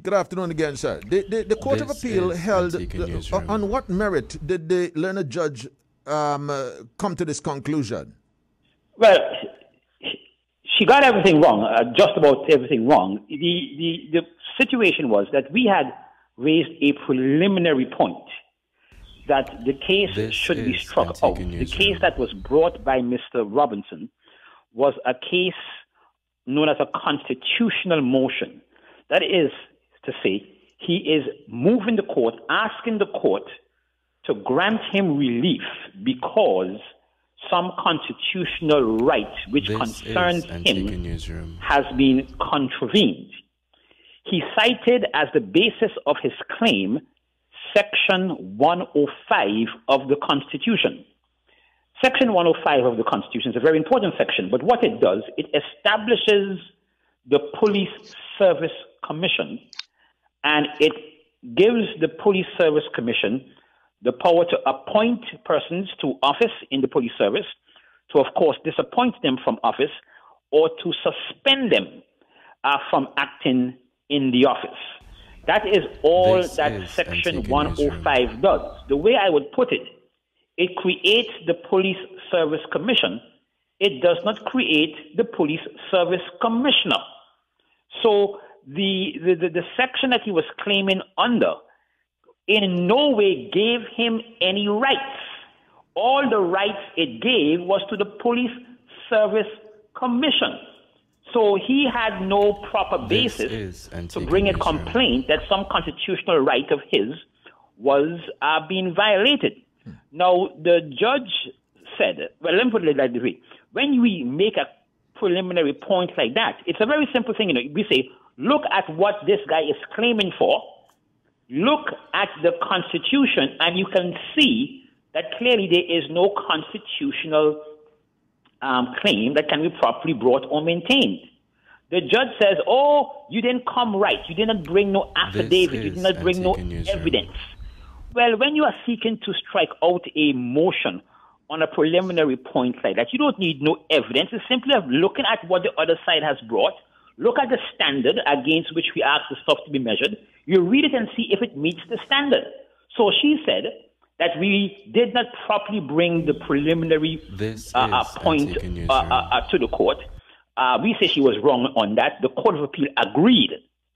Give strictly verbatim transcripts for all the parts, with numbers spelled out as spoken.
Good afternoon again, sir. The, the, the Court This of Appeal is held, Antigua uh, Newsroom. on what merit did the learned judge um, uh, come to this conclusion? Well, she got everything wrong, uh, just about everything wrong. The, the, the situation was that we had raised a preliminary point that the case This should be is struck Antigua out. The Newsroom. case that was brought by Mister Robinson was a case known as a constitutional motion. That is to say, he is moving the court, asking the court to grant him relief because some constitutional right which This concerns is Antigua him Newsroom. has been contravened. He cited as the basis of his claim Section one oh five of the Constitution. Section one oh five of the Constitution is a very important section, but what it does, it establishes the Police Service Commission, and it gives the Police Service Commission the power to appoint persons to office in the police service, to, of course, disappoint them from office, or to suspend them uh, from acting in the office. That is all This that is Section Antigua one oh five Newsroom. does. The way I would put it, it creates the Police Service Commission. It does not create the Police Service Commissioner. So the, the, the, the section that he was claiming under in no way gave him any rights. All the rights it gave was to the Police Service Commission. So he had no proper This basis is to Antigua bring a Newsroom. complaint that some constitutional right of his was uh, being violated. Now, the judge said, well, let me put it like this way. When we make a preliminary point like that, it's a very simple thing. You know, we say, look at what this guy is claiming for, look at the Constitution, and you can see that clearly there is no constitutional um, claim that can be properly brought or maintained. The judge says, oh, you didn't come right. You didn't bring no affidavit. You is did not bring no Antigua Newsroom. evidence. Well, when you are seeking to strike out a motion on a preliminary point like that, you don't need no evidence. It's simply of looking at what the other side has brought, look at the standard against which we ask the stuff to be measured. You read it and see if it meets the standard. So she said that we did not properly bring the preliminary This uh, uh, is point Antigua uh, Newsroom. uh, uh, to the court. Uh, we say she was wrong on that. The Court of Appeal agreed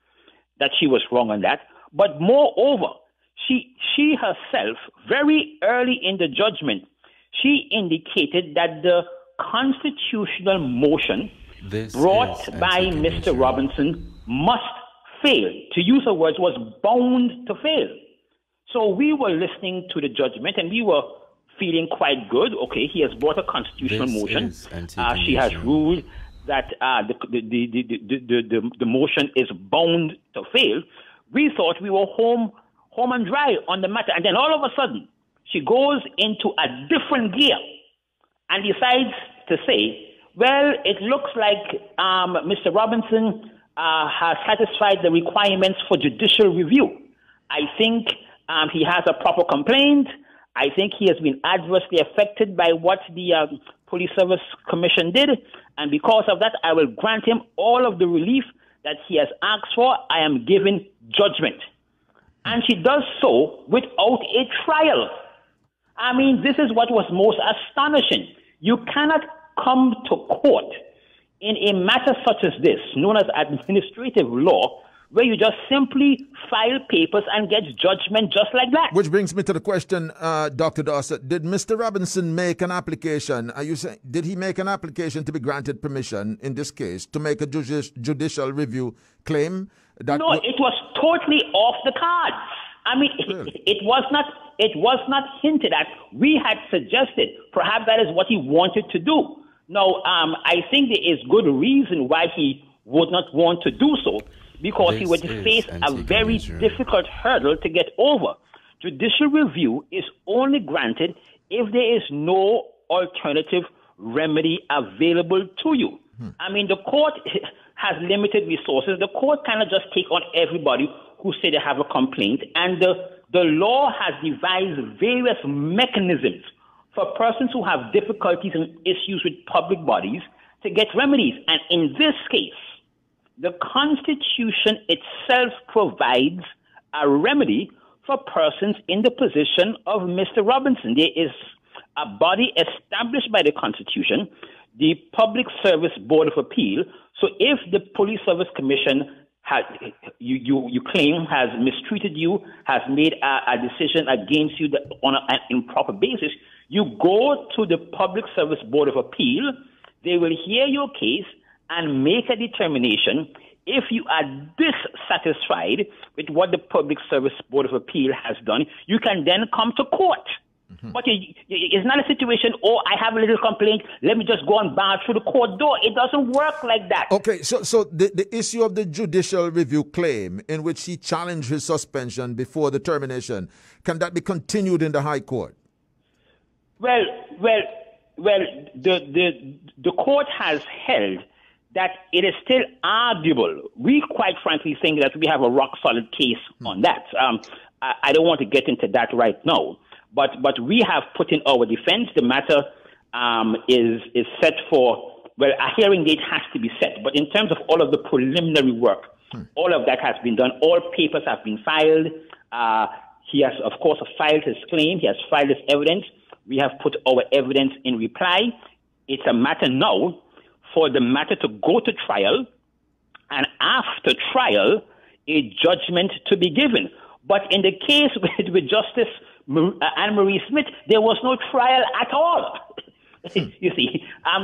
that she was wrong on that. But moreover, she she herself, very early in the judgment, she indicated that the constitutional motion This brought is by Antigua Mister Newsroom. Robinson must fail. To use her words, was bound to fail. So we were listening to the judgment and we were feeling quite good. Okay, he has brought a constitutional This motion. is Antigua Uh, she has Newsroom. ruled that uh, the, the, the, the, the, the, the, the motion is bound to fail. We thought we were home, home and dry on the matter. And then all of a sudden, she goes into a different gear and decides to say, well, it looks like um, Mister Robinson uh, has satisfied the requirements for judicial review. I think um, he has a proper complaint. I think he has been adversely affected by what the uh, Police Service Commission did. And because of that, I will grant him all of the relief that he has asked for. I am giving judgment. And she does so without a trial. I mean, this is what was most astonishing. You cannot come to court in a matter such as this, known as administrative law, where you just simply file papers and get judgment just like that. Which brings me to the question, uh, Doctor Dawson. Did Mister Robinson make an application? Are you saying, did he make an application to be granted permission in this case to make a judici- judicial review claim? That No, it was totally off the cards. I mean, Really? it, it was not. It was not hinted at. We had suggested perhaps that is what he wanted to do. Now, um, I think there is good reason why he would not want to do so, because he This would is face a Antigua very Newsroom. difficult hurdle to get over. Judicial review is only granted if there is no alternative remedy available to you. Hmm. I mean, the court has limited resources. The court cannot just take on everybody who say they have a complaint, and the, the law has devised various mechanisms for persons who have difficulties and issues with public bodies to get remedies. And in this case, the Constitution itself provides a remedy for persons in the position of Mister Robinson. There is a body established by the Constitution, the Public Service Board of Appeal. So if the Police Service Commission has, you, you, you claim has mistreated you, has made a, a decision against you that on a, an improper basis, you go to the Public Service Board of Appeal. They will hear your case and make a determination. If you are dissatisfied with what the Public Service Board of Appeal has done, you can then come to court. Mm-hmm. But it, it's not a situation, oh, I have a little complaint, let me just go and bar through the court door. It doesn't work like that. Okay, so so the, the issue of the judicial review claim in which he challenged his suspension before the termination, can that be continued in the High Court? Well, well, well, the the the court has held that it is still arguable. We quite frankly think that we have a rock solid case mm-hmm. on that. Um, I, I don't want to get into that right now. But but we have put in our defense. The matter um, is is set for, well, a hearing date has to be set. But in terms of all of the preliminary work, hmm. all of that has been done. All papers have been filed. Uh, he has, of course, filed his claim. He has filed his evidence. We have put our evidence in reply. It's a matter now for the matter to go to trial, and after trial, a judgment to be given. But in the case with, with Justice Anne Marie Smith, there was no trial at all. You see, um,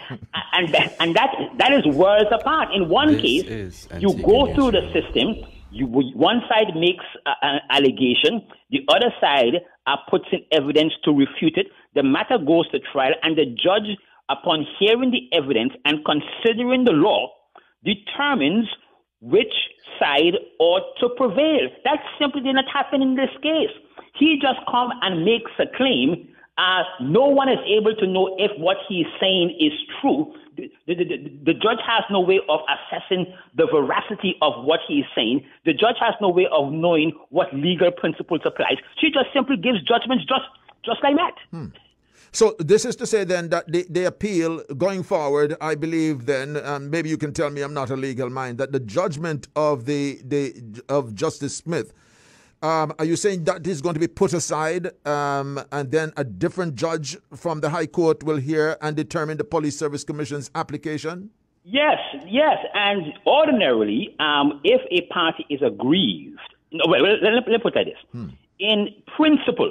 and that, and that that is worlds apart. In one this case, you go through the system. You one side makes a, an allegation, the other side uh, puts in evidence to refute it. The matter goes to trial, and the judge, upon hearing the evidence and considering the law, determines which side ought to prevail. That simply did not happen in this case. He just comes and makes a claim. Uh, no one is able to know if what he's saying is true. The, the, the, the judge has no way of assessing the veracity of what he's saying. The judge has no way of knowing what legal principles applies. She just simply gives judgments just, just like that. Hmm. So this is to say then that the, the appeal going forward, I believe then, um, maybe you can tell me I'm not a legal mind, that the judgment of the, the of Justice Smith, um, are you saying that is going to be put aside um, and then a different judge from the High Court will hear and determine the Police Service Commission's application? Yes, yes. And ordinarily, um, if a party is aggrieved, no, well, let, let, let me put it like this. Hmm. In principle,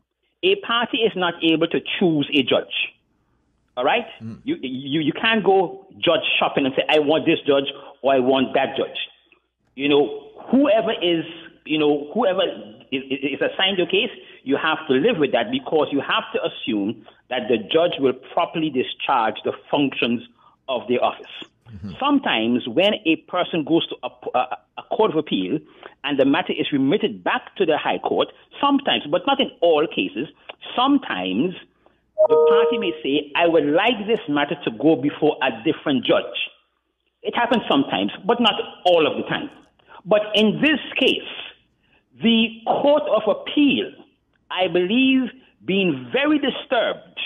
a party is not able to choose a judge. All right? Mm. You, you you can't go judge shopping and say, I want this judge or I want that judge. You know, whoever is, you know, whoever is, is assigned your case, you have to live with that because you have to assume that the judge will properly discharge the functions of the office. Mm-hmm. Sometimes when a person goes to a, a, a court of appeal and the matter is remitted back to the High Court, sometimes, but not in all cases, sometimes the party may say, I would like this matter to go before a different judge. It happens sometimes, but not all of the time. But in this case, the Court of Appeal, I believe, being very disturbed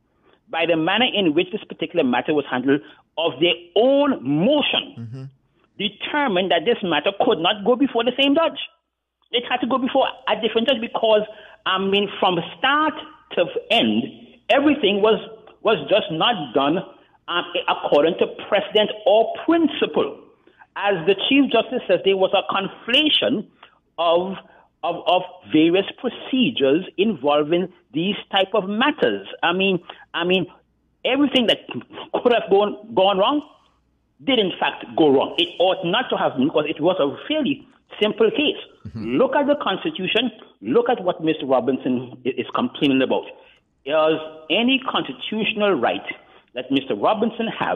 by the manner in which this particular matter was handled, of their own motion, mm-hmm. determined that this matter could not go before the same judge. It had to go before a different judge because, I mean, from start to end, everything was was just not done um, according to precedent or principle. As the Chief Justice says, there was a conflation of Of, of various procedures involving these type of matters. I mean, I mean, everything that could have gone gone wrong did in fact go wrong. It ought not to have been because it was a fairly simple case. Mm-hmm. Look at the Constitution. Look at what Mister Robinson is complaining about. Does any constitutional right that Mister Robinson has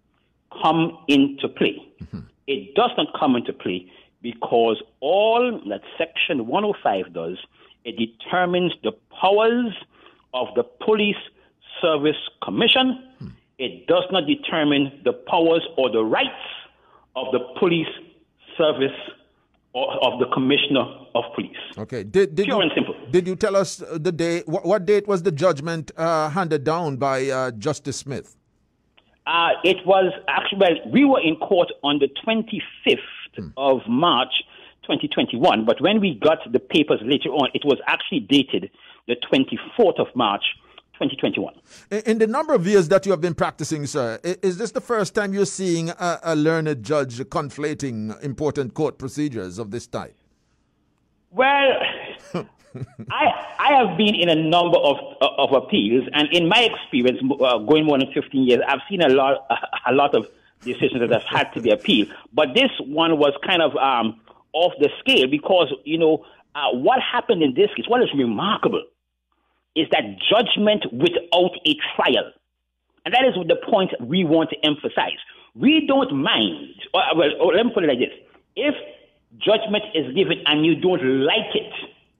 come into play? Mm-hmm. It does not come into play because all that Section one oh five does, it determines the powers of the Police Service Commission. Hmm. It does not determine the powers or the rights of the Police Service or of the Commissioner of Police. Okay. Did, did Pure you, and simple. Did you tell us the day, what, what date was the judgment uh, handed down by uh, Justice Smith? Uh, it was actually, well, we were in court on the twenty-fifth hmm. of March, twenty twenty-one, but when we got the papers later on, it was actually dated the twenty-fourth of March, twenty twenty-one. In the number of years that you have been practicing, sir, is this the first time you're seeing a, a learned judge conflating important court procedures of this type? Well, I I have been in a number of of appeals, and in my experience, uh, going more than fifteen years, I've seen a lot a, a lot of decisions that have had to be appealed. But this one was kind of um, off the scale because, you know, uh, what happened in this case, what is remarkable, is that judgment without a trial. And that is the point we want to emphasize. We don't mind, or, well, or let me put it like this. If judgment is given and you don't like it,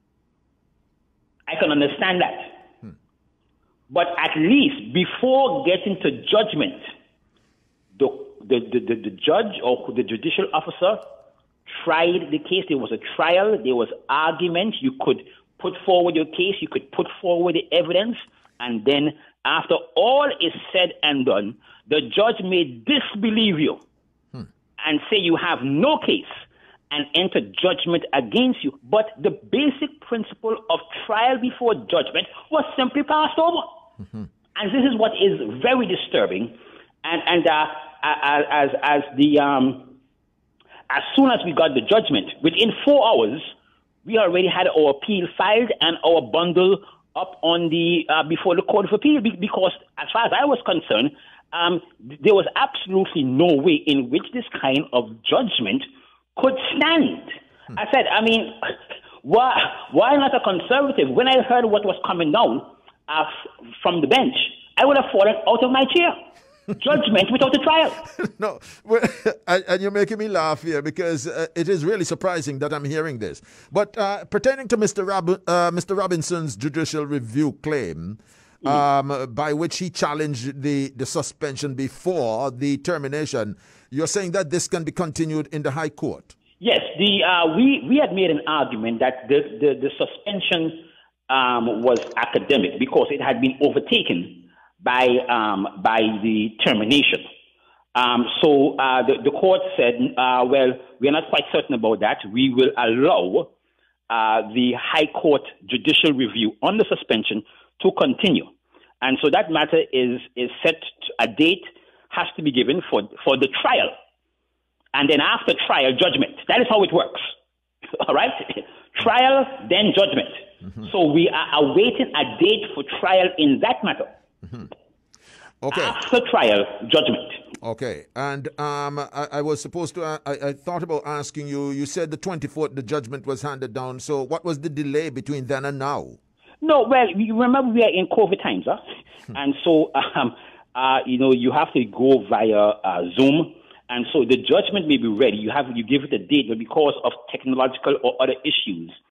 I can understand that. Hmm. But at least before getting to judgment, the, the, the, the, the judge or the judicial officer tried the case. There was a trial. There was argument. You could put forward your case. You could put forward the evidence. And then after all is said and done, the judge may disbelieve you hmm. and say you have no case and enter judgment against you. But the basic principle of trial before judgment was simply passed over. Mm-hmm. And this is what is very disturbing. And, and uh, as, as, the, um, as soon as we got the judgment, within four hours, we already had our appeal filed and our bundle up on the uh, before the Court of Appeal, because as far as I was concerned, um, there was absolutely no way in which this kind of judgment could stand. Hmm. I said, I mean, why why not a conservative? When I heard what was coming down uh, from the bench, I would have fallen out of my chair. Judgment without a trial. No, well, and you're making me laugh here because uh, it is really surprising that I'm hearing this. But uh, pertaining to Mister Rob- uh, Mister Robinson's judicial review claim, mm-hmm. um, by which he challenged the, the suspension before the termination, you're saying that this can be continued in the High Court? Yes, the uh, we we had made an argument that the the, the suspension um, was academic because it had been overtaken by um, by the termination. Um, so uh, the, the court said, uh, well, we're not quite certain about that. We will allow uh, the High Court judicial review on the suspension to continue. And so that matter is is set, to, a date has to be given for, for the trial. And then after trial, judgment. That is how it works. All right? Trial, then judgment. Mm-hmm. So we are awaiting a date for trial in that matter. Mm-hmm. Okay. After trial, judgment. Okay. And um, I, I was supposed to, uh, I, I thought about asking you, you said the twenty-fourth, the judgment was handed down. So what was the delay between then and now? No, well, you remember we are in COVID times, huh? Hmm. And so, um, uh, you know, you have to go via uh, Zoom. And so the judgment may be ready. You have, you give it a date, but because of technological or other issues,